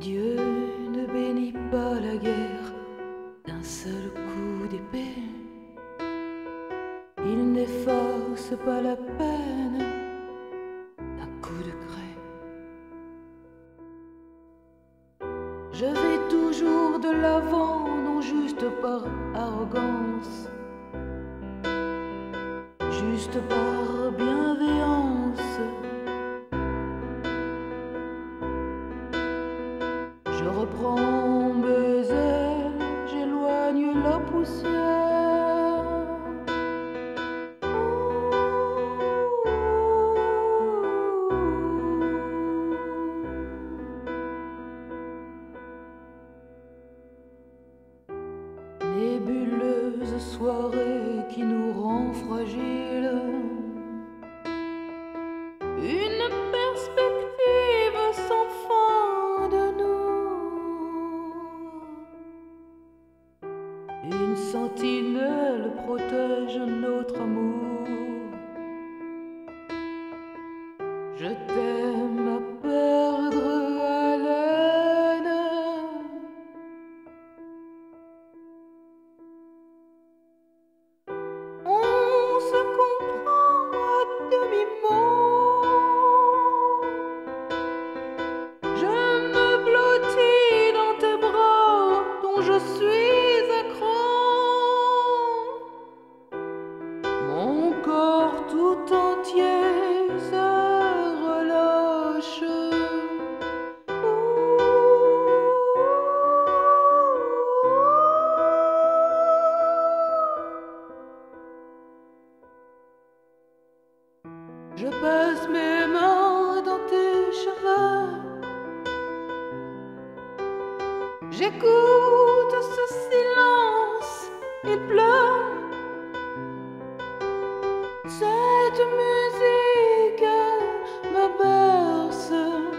Dieu ne bénit pas la guerre d'un seul coup d'épée. Il n'efface pas la peine d'un coup de craie. Je vais toujours de l'avant, non juste par arrogance, juste par bienveillance. Je reprends mes ailes, j'éloigne la poussière. Nébuleuse soirée qui nous rend fragiles, une perspective sans fin de nous. Une sentinelle protège notre amour. Je t'aime à perdre haleine. On se comprend à demi-mot. Je me blottis dans tes bras dont je suis accro. Mon corps tout entier se relâche. Je passe mes mains dans tes cheveux. J'écoute ce silence, il pleut. Cette musique me berce.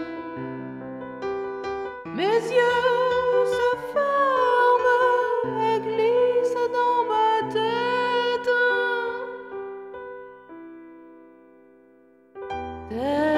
Mes yeux se ferment et glissent dans ma tête.